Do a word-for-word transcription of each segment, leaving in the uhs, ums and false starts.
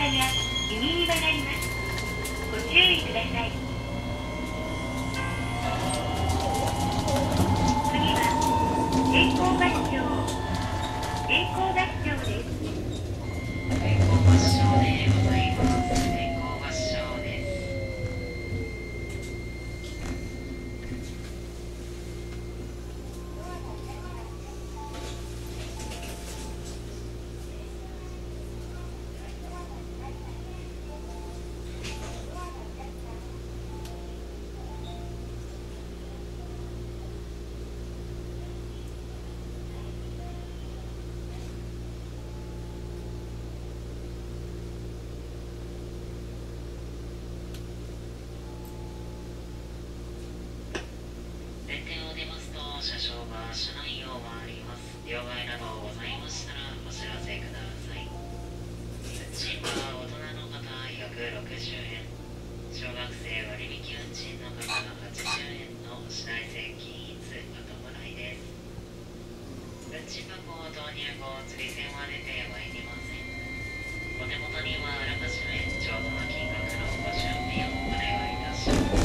が右に曲がります。ご注意ください。次は栄光合唱栄光合唱です。 栄光合唱でございます。栄光合唱です。電停を出ますと車掌が車内を回ります。両替などございましたらお知らせください。運賃は大人の方ひゃくろくじゅうえん、小学生割引運賃の方はちじゅうえんの市内税金一後払いです。運賃箱を投入後釣り銭は出てまいりません。お手元にはあらかじめちょうどの金額のご準備をお願いいたします。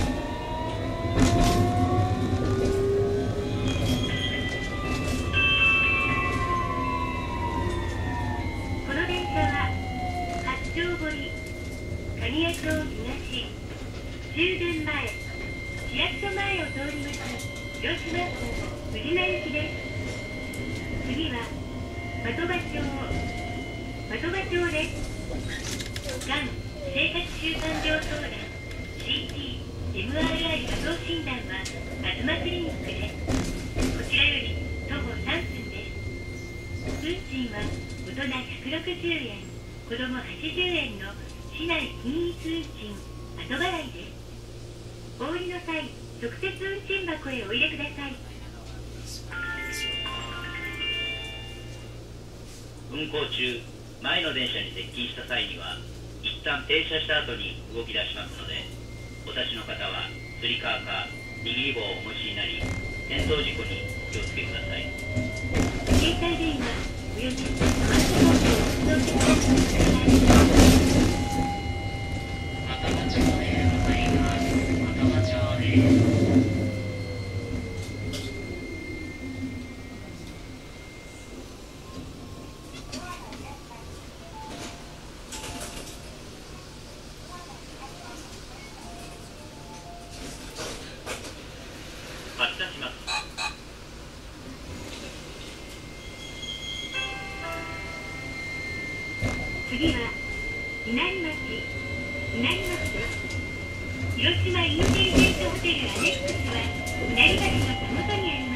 蟹江町東終電前市役所前を通ります広島港宇品行きです。次は的場町的場町です。がん生活習慣病相談 シーティーエムアーアイ 画像診断は東クリニックです。こちらより徒歩さんぷんです。運賃は大人ひゃくろくじゅうえん、子供はちじゅうえんの市内均一運賃後払いです。お降りの際、直接運賃箱へお入れください。 運行中、前の電車に接近した際には一旦停車した後に動き出しますので、お立ちの方はつり革か握り棒をお持ちになり、転倒事故にお気をつけください。 携帯電話およびスマートフォンを発動してください。 的場町でございます。的場町です。 発車します。 次は稲荷町稲荷町です。広島インテリジェントホテルアネックスは稲荷町のたもとにあります。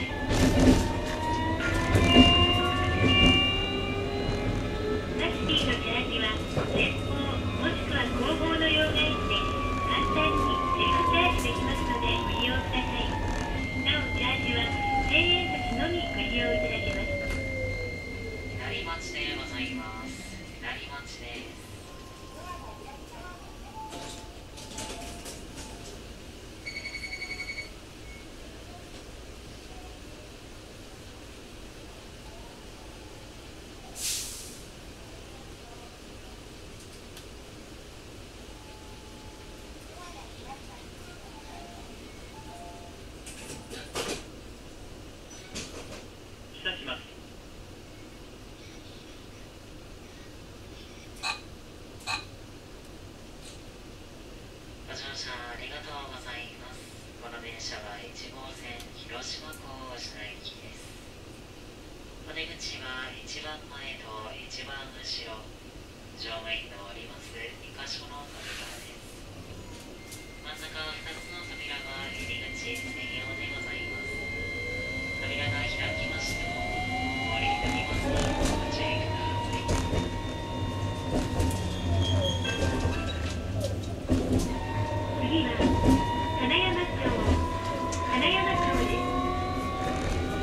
タクシーのチャージは前方もしくは後方の両替機で簡単にセルフチャージできますのでご利用ください。なおチャージはせんえん札のみご利用いただけます。 稲荷町でございます。稲荷町です。ご乗車ありがとうございます。この電車はいち号線広島港市内行きです。お出口は一番前と一番後ろ、乗務員のおりますにかしょの扉です。真ん中ふたつの扉は入り口専用でございます。扉が開きましてもお降りになりますのでご注意ください。 次は金山町金山町です。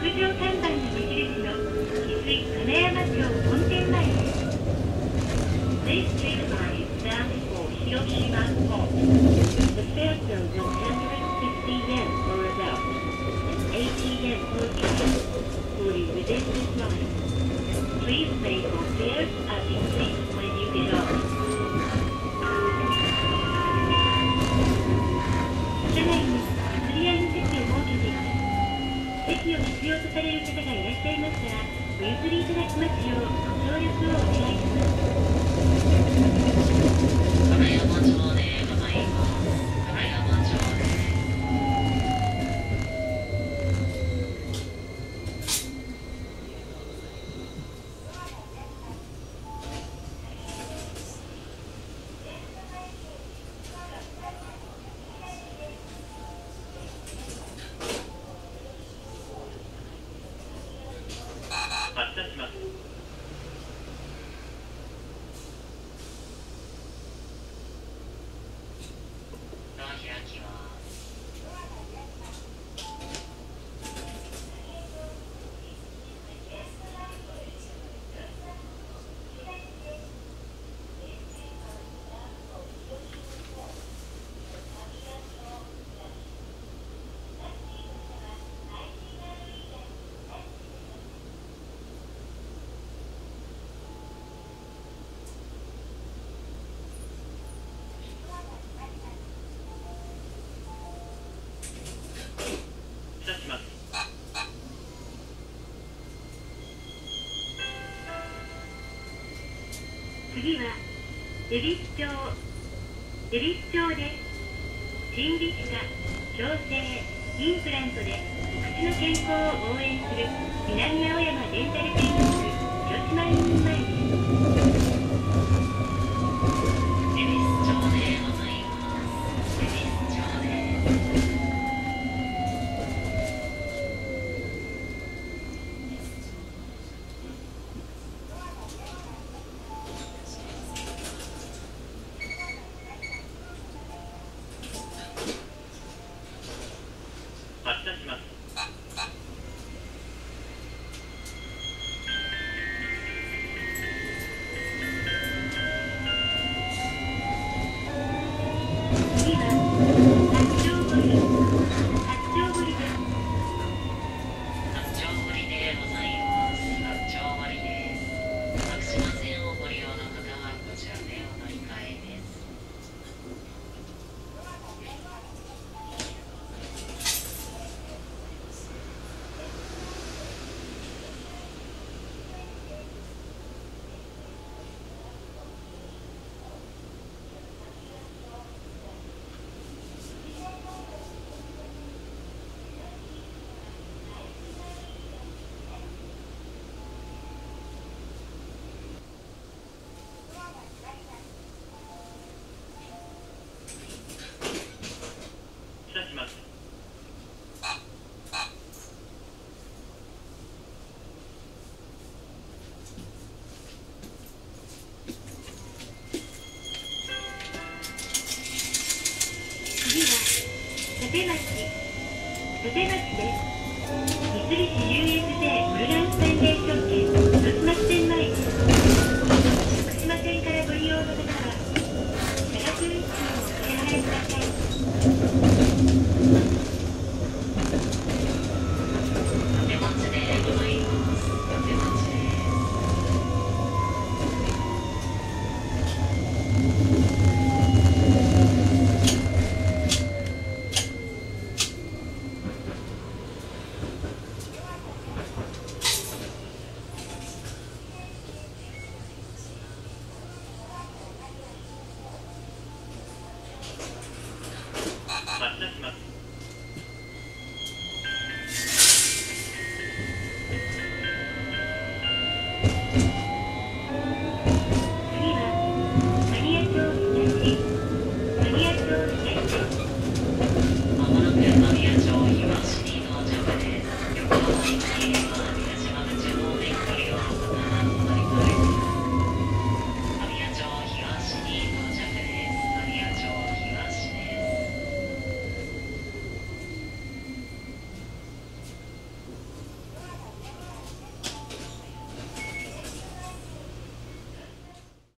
屋上看板の目印の翡翠金山町本店前です。This train line is bound for Hiroshima Port. The fare code is one hundred fifty yen or about, and eighty yen per ticket for you within this line. Please pay for fares at the seat when you get off. 次は恵比寿町恵比寿町で心理歯科矯正インプラントで口の健康を応援する南青山デンタルクリニック広島院前です。 恵比寿町でございます。恵比寿町で発車します。 次は八丁堀八丁堀です。 八丁堀でございます。八丁堀です。徳島線をご利用の方はこちらでお乗り換えです。 発車します。 次は立町立町です。三菱 ユーエス